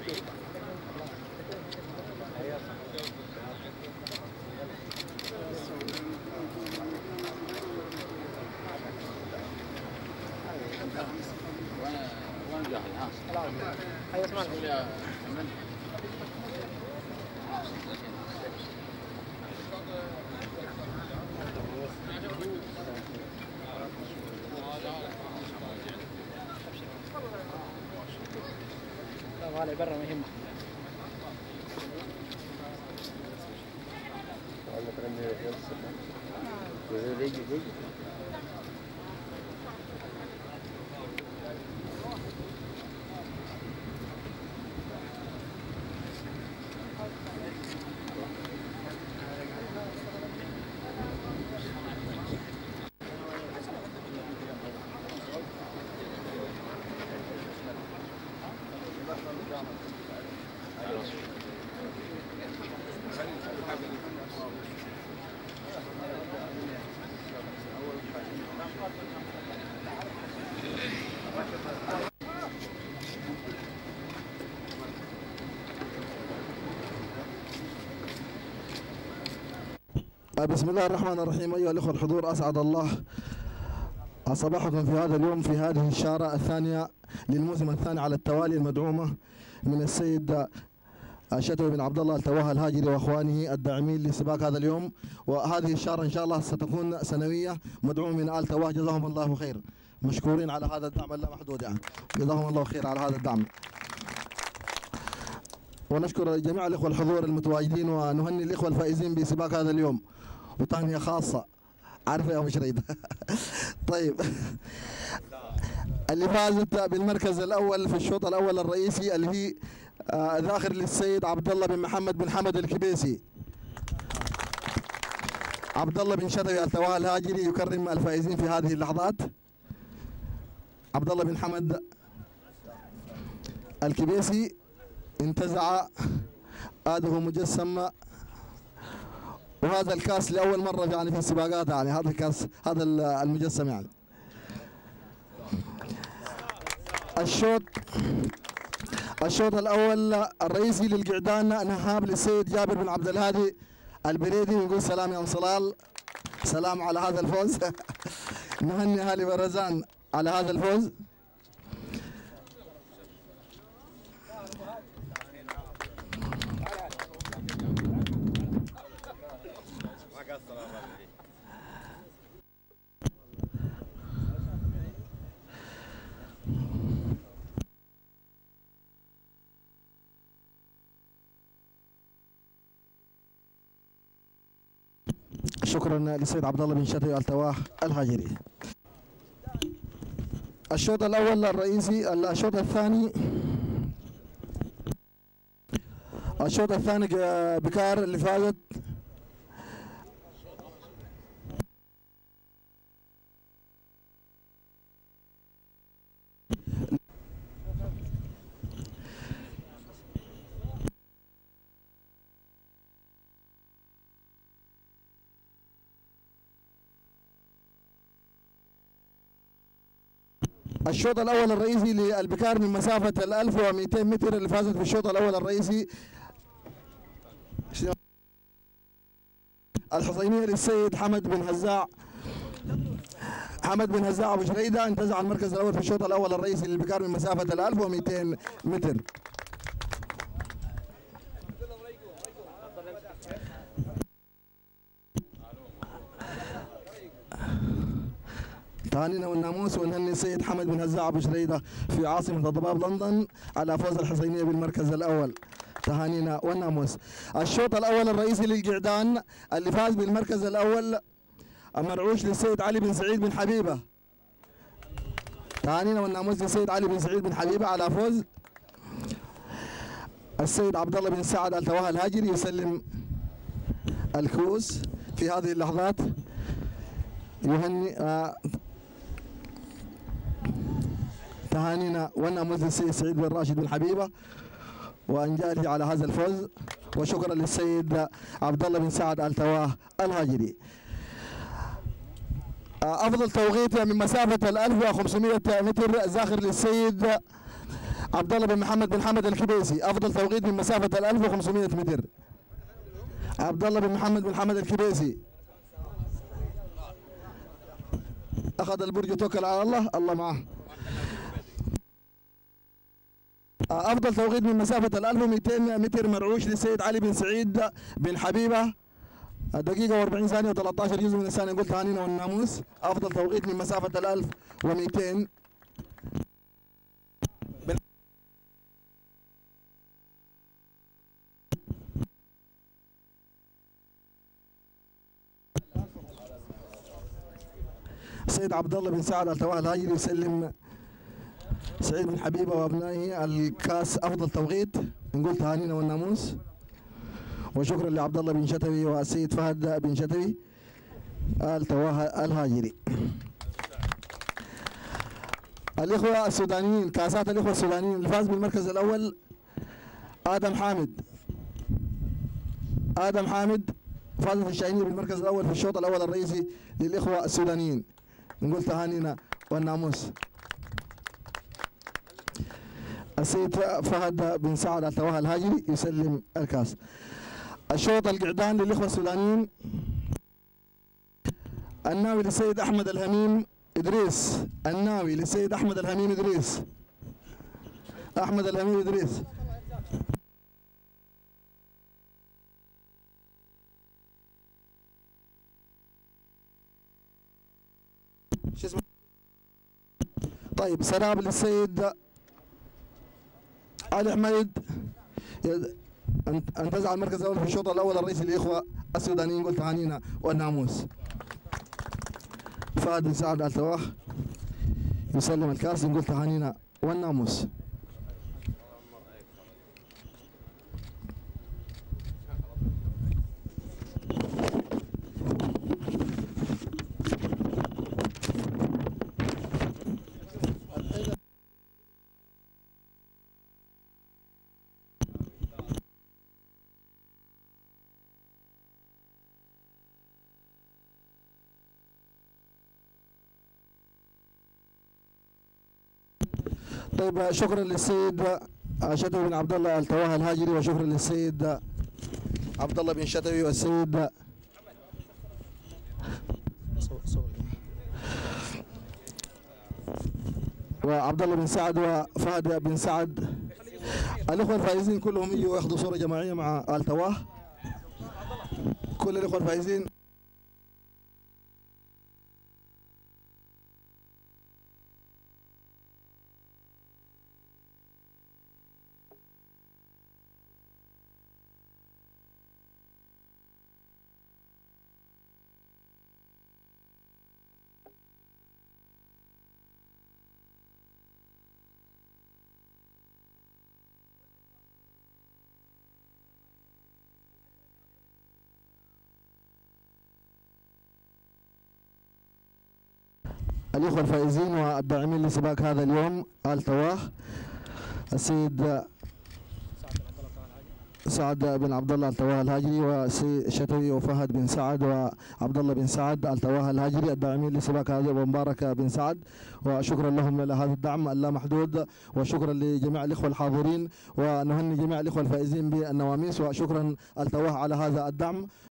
وين جاهز ها؟ هيا اسمع غالي برا ما يهمك. بسم الله الرحمن الرحيم. أيها الأخوة الحضور، أسعد الله صباحكم في هذا اليوم في هذه الشارة الثانية للموسم الثاني على التوالي، المدعومة من السيد شتوي بن عبد الله التواه الهاجري وأخوانه الداعمين لسباق هذا اليوم. وهذه الشارة إن شاء الله ستكون سنوية مدعومة من آل تواه، جزاهم الله خير، مشكورين على هذا الدعم اللامحدود يعني، جزاهم الله خير على هذا الدعم. ونشكر جميع الإخوة الحضور المتواجدين، ونهني الإخوة الفائزين بسباق هذا اليوم، وتهنئة خاصة عارفة يا مشريد. طيب، اللي فازت بالمركز الأول في الشوط الأول الرئيسي اللي هي ذاخر للسيد عبد الله بن محمد بن حمد الكبيسي. عبد الله بن شتوي التواه الهاجري يكرم الفائزين في هذه اللحظات. عبد الله بن حمد الكبيسي انتزع آده مجسم، وهذا الكاس لأول مرة يعني في السباقات، يعني هذا الكاس، هذا المجسم يعني. الشوط الأول الرئيسي للقعدان نهاب للسيد جابر بن عبد الهادي البريدي، ونقول سلام يا ام صلال، سلام على هذا الفوز. نهني اهالي برزان على هذا الفوز. شكرا للسيد عبد الله بن شتوي التواه الهاجري. الشوط الاول الرئيسي. الشوط الثاني بكار اللي فازت الشوط الاول الرئيسي للبكار من مسافه 1200 متر اللي فازت في الشوط الاول الرئيسي الحصينيه للسيد حمد بن هزاع. حمد بن هزاع ابو شريده انتزع المركز الاول في الشوط الاول الرئيسي للبكار من مسافه 1200 متر. تهانينا والناموس، ونهني السيد حمد بن هزاع ابو شريده في عاصمه ضباب لندن على فوز الحصينيه بالمركز الاول. تهانينا والناموس. الشوط الاول الرئيسي للقعدان اللي فاز بالمركز الاول مرعوش للسيد علي بن سعيد بن حبيبه. تهانينا والناموس للسيد علي بن سعيد بن حبيبه على فوز. السيد عبد الله بن سعد التواه الهاجري يسلم الكؤوس في هذه اللحظات. يهني تهانينا والناموس للسيد سعيد بن راشد بن حبيبه وانجاله على هذا الفوز، وشكرا للسيد عبد الله بن سعد التواه الهاجري. افضل توقيت من مسافه 1500 متر زاخر للسيد عبد الله بن محمد بن حمد الكبيسي أفضل توقيت من مسافة 1500 متر. عبد الله بن محمد بن حمد الكبيسي أخذ البرج وتوكل على الله، الله معه. أفضل توقيت من مسافة 1200 متر مرعوش للسيد علي بن سعيد بن حبيبة، دقيقة و40 ثانية و13 جزء من الثانية. قلت هانينا والناموس. أفضل توقيت من مسافة 1200. السيد عبد الله بن سعد التواه الهاجري يسلم سعيد بن حبيبه وابنائه الكاس افضل توقيت. نقول تهانينا والناموس وشكرا لعبد الله بن شتوي والسيد فهد بن شتوي التواه الهاجري. الاخوه السودانيين، كاسات الاخوه السودانيين، الفاز بالمركز الاول ادم حامد فازت الشاهينية بالمركز الاول في الشوط الاول الرئيسي للاخوه السودانيين. نقول تهانينا والناموس. السيد فهد بن سعد التواه الهاجري يسلم الكاس. الشوط القعدان للاخوه السودانيين، الناوي للسيد احمد الهميم ادريس، الناوي للسيد احمد الهميم ادريس، احمد الهميم ادريس. شو اسمه؟ طيب سراب للسيد علي حميد انتزع المركز الاول في الشوط الاول الرئيسي للاخوه السودانيين. قلت تهانينا والناموس. فهد بن سعد التواه يسلم الكاس. نقول تهانينا والناموس. طيب شكرا للسيد شتوي بن عبد الله التواه الهاجري، وشكرا للسيد عبد الله بن شتوي والسيد وعبد الله بن سعد وفهد بن سعد. الاخوه الفائزين كلهم يجوا ياخذوا صوره جماعيه مع التواه. كل الاخوه الفائزين الإخوة الفائزين والداعمين لسباق هذا اليوم التواه، السيد سعد بن عبد الله التواه الهاجري والسيد شتوي وفهد بن سعد وعبد الله بن سعد التواه الهاجري الداعمين لسباق هذا ومبارك بن سعد، وشكرا لهم على هذا الدعم اللامحدود، وشكرا لجميع الإخوة الحاضرين، ونهني جميع الإخوة الفائزين بالنواميس، وشكرا التواه على هذا الدعم.